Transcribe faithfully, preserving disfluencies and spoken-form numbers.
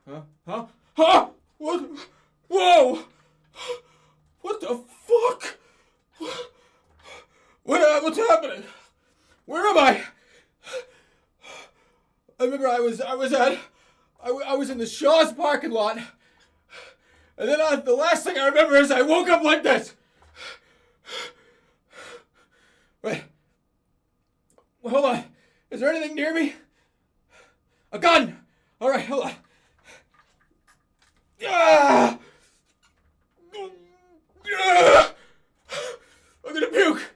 Huh? Huh? Huh? What? Whoa! What the fuck? What, what's happening? Where am I? I remember I was I was at I, I was in the Shaw's parking lot, and then I, the last thing I remember is I woke up like this. Wait. Well, hold on. Is there anything near me? A gun. All right, hold on. Ah! Ah! I'm gonna puke.